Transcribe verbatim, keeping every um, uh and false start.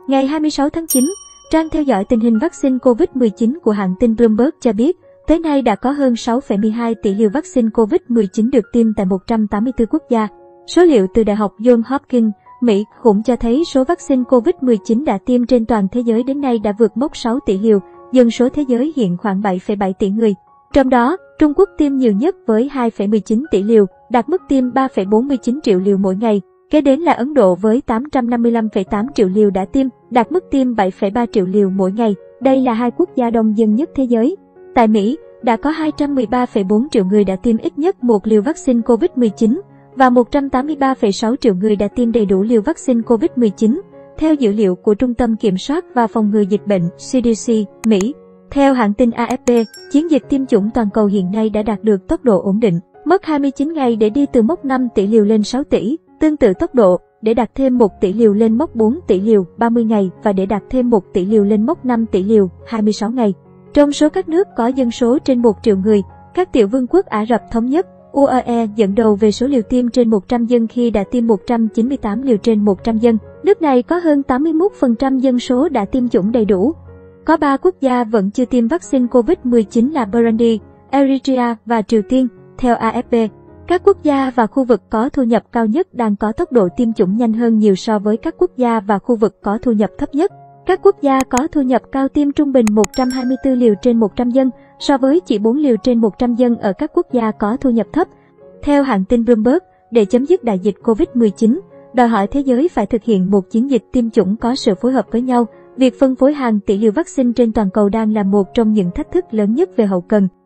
Ngày hai mươi sáu tháng chín, trang theo dõi tình hình vaccine Covid mười chín của hãng tin Bloomberg cho biết, tới nay đã có hơn sáu phẩy mười hai tỷ liều vaccine Covid mười chín được tiêm tại một trăm tám mươi tư quốc gia. Số liệu từ Đại học Johns Hopkins, Mỹ cũng cho thấy số vaccine Covid mười chín đã tiêm trên toàn thế giới đến nay đã vượt mốc sáu tỷ liều, dân số thế giới hiện khoảng bảy phẩy bảy tỷ người. Trong đó, Trung Quốc tiêm nhiều nhất với hai phẩy mười chín tỷ liều, đạt mức tiêm ba phẩy bốn mươi chín triệu liều mỗi ngày. Kế đến là Ấn Độ với tám trăm năm mươi lăm phẩy tám triệu liều đã tiêm, đạt mức tiêm bảy phẩy ba triệu liều mỗi ngày. Đây là hai quốc gia đông dân nhất thế giới. Tại Mỹ, đã có hai trăm mười ba phẩy bốn triệu người đã tiêm ít nhất một liều vaccine Covid mười chín và một trăm tám mươi ba phẩy sáu triệu người đã tiêm đầy đủ liều vaccine Covid mười chín, theo dữ liệu của Trung tâm Kiểm soát và Phòng ngừa Dịch bệnh C D C, Mỹ. Theo hãng tin A F P, chiến dịch tiêm chủng toàn cầu hiện nay đã đạt được tốc độ ổn định, mất hai mươi chín ngày để đi từ mốc năm tỷ liều lên sáu tỷ. Tương tự tốc độ, để đạt thêm một tỷ liều lên mốc bốn tỷ liều ba mươi ngày và để đạt thêm một tỷ liều lên mốc năm tỷ liều hai mươi sáu ngày. Trong số các nước có dân số trên một triệu người, các tiểu vương quốc Ả Rập Thống Nhất U A E dẫn đầu về số liều tiêm trên một trăm dân khi đã tiêm một trăm chín mươi tám liều trên một trăm dân. Nước này có hơn tám mươi mốt phần trăm dân số đã tiêm chủng đầy đủ. Có ba quốc gia vẫn chưa tiêm vaccine Covid mười chín là Burundi, Eritrea và Triều Tiên, theo A F P. Các quốc gia và khu vực có thu nhập cao nhất đang có tốc độ tiêm chủng nhanh hơn nhiều so với các quốc gia và khu vực có thu nhập thấp nhất. Các quốc gia có thu nhập cao tiêm trung bình một trăm hai mươi tư liều trên một trăm dân, so với chỉ bốn liều trên một trăm dân ở các quốc gia có thu nhập thấp. Theo hãng tin Bloomberg, để chấm dứt đại dịch Covid mười chín, đòi hỏi thế giới phải thực hiện một chiến dịch tiêm chủng có sự phối hợp với nhau. Việc phân phối hàng tỷ liều vaccine trên toàn cầu đang là một trong những thách thức lớn nhất về hậu cần.